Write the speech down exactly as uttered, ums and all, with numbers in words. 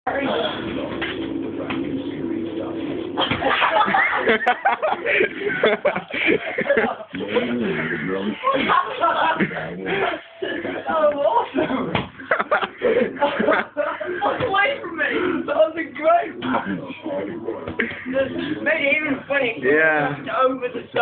awesome! Away from me! That was a great one! Made it even funny. Yeah. Over the